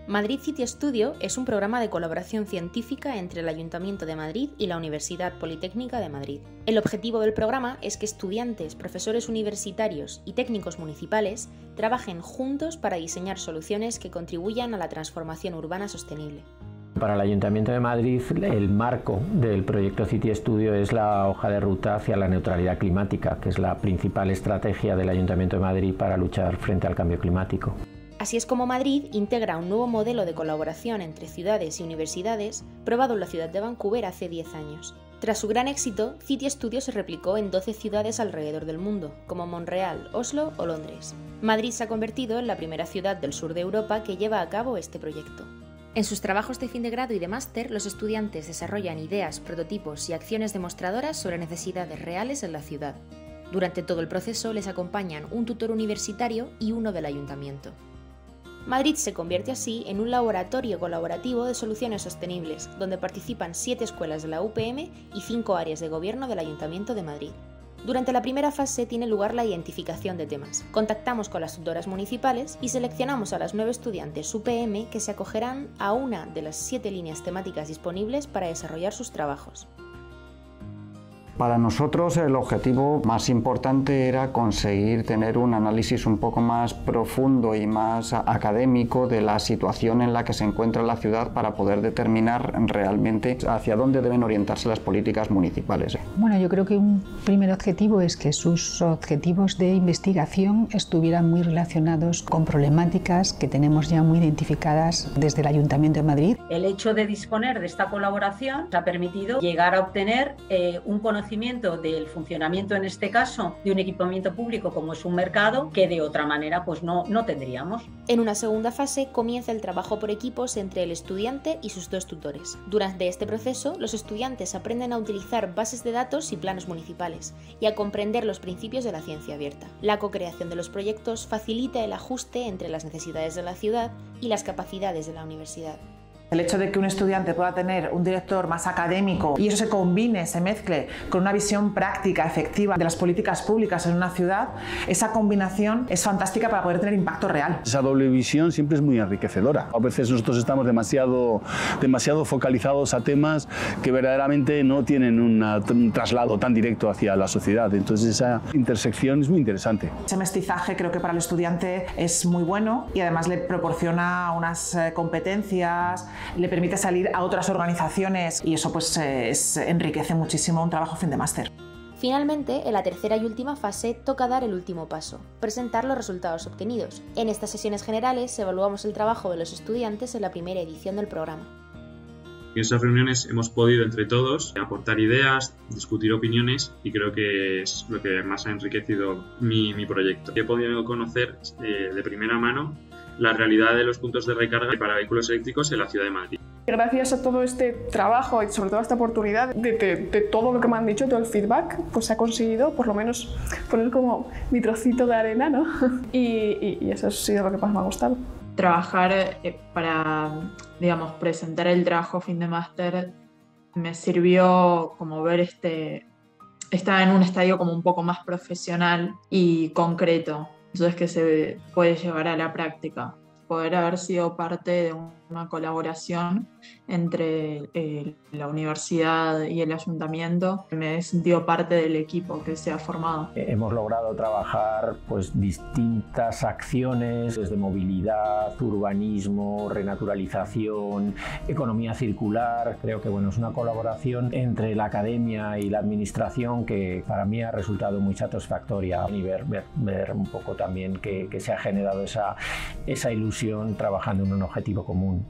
Madrid City Studio es un programa de colaboración científica entre el Ayuntamiento de Madrid y la Universidad Politécnica de Madrid. El objetivo del programa es que estudiantes, profesores universitarios y técnicos municipales trabajen juntos para diseñar soluciones que contribuyan a la transformación urbana sostenible. Para el Ayuntamiento de Madrid, el marco del proyecto City Studio es la hoja de ruta hacia la neutralidad climática, que es la principal estrategia del Ayuntamiento de Madrid para luchar frente al cambio climático. Así es como Madrid integra un nuevo modelo de colaboración entre ciudades y universidades probado en la ciudad de Vancouver hace 10 años. Tras su gran éxito, City Studio se replicó en 12 ciudades alrededor del mundo, como Montreal, Oslo o Londres. Madrid se ha convertido en la primera ciudad del sur de Europa que lleva a cabo este proyecto. En sus trabajos de fin de grado y de máster, los estudiantes desarrollan ideas, prototipos y acciones demostradoras sobre necesidades reales en la ciudad. Durante todo el proceso les acompañan un tutor universitario y uno del ayuntamiento. Madrid se convierte así en un laboratorio colaborativo de soluciones sostenibles, donde participan 7 escuelas de la UPM y 5 áreas de gobierno del Ayuntamiento de Madrid. Durante la primera fase tiene lugar la identificación de temas. Contactamos con las tutoras municipales y seleccionamos a las 9 estudiantes UPM que se acogerán a una de las 7 líneas temáticas disponibles para desarrollar sus trabajos. Para nosotros el objetivo más importante era conseguir tener un análisis un poco más profundo y más académico de la situación en la que se encuentra la ciudad para poder determinar realmente hacia dónde deben orientarse las políticas municipales. Bueno, yo creo que un primer objetivo es que sus objetivos de investigación estuvieran muy relacionados con problemáticas que tenemos ya muy identificadas desde el Ayuntamiento de Madrid. El hecho de disponer de esta colaboración ha permitido llegar a obtener un conocimiento del funcionamiento, en este caso, de un equipamiento público como es un mercado, que de otra manera pues no tendríamos. En una segunda fase comienza el trabajo por equipos entre el estudiante y sus 2 tutores. Durante este proceso, los estudiantes aprenden a utilizar bases de datos y planos municipales y a comprender los principios de la ciencia abierta. La co-creación de los proyectos facilita el ajuste entre las necesidades de la ciudad y las capacidades de la universidad. El hecho de que un estudiante pueda tener un director más académico y eso se combine, se mezcle con una visión práctica, efectiva de las políticas públicas en una ciudad, esa combinación es fantástica para poder tener impacto real. Esa doble visión siempre es muy enriquecedora. A veces nosotros estamos demasiado focalizados a temas que verdaderamente no tienen un traslado tan directo hacia la sociedad. Entonces esa intersección es muy interesante. Ese mestizaje creo que para el estudiante es muy bueno y además le proporciona unas competencias, le permite salir a otras organizaciones y eso pues enriquece muchísimo un trabajo fin de máster. Finalmente, en la tercera y última fase toca dar el último paso, presentar los resultados obtenidos. En estas sesiones generales evaluamos el trabajo de los estudiantes en la primera edición del programa. En esas reuniones hemos podido entre todos aportar ideas, discutir opiniones y creo que es lo que más ha enriquecido mi proyecto. He podido conocer de primera mano la realidad de los puntos de recarga para vehículos eléctricos en la ciudad de Madrid. Gracias a todo este trabajo y sobre todo a esta oportunidad de todo lo que me han dicho, todo el feedback, pues se ha conseguido por lo menos poner como mi trocito de arena, ¿no? Y eso ha sido lo que más me ha gustado. Trabajar para, digamos, presentar el trabajo fin de máster me sirvió como ver estaba en un estadio como un poco más profesional y concreto. Eso es que se puede llevar a la práctica. Poder haber sido parte de una colaboración entre la universidad y el ayuntamiento, me he sentido parte del equipo que se ha formado. Hemos logrado trabajar pues distintas acciones desde movilidad, urbanismo, renaturalización, economía circular. Creo que es una colaboración entre la academia y la administración que para mí ha resultado muy satisfactoria y ver un poco también que se ha generado esa ilusión trabajando en un objetivo común.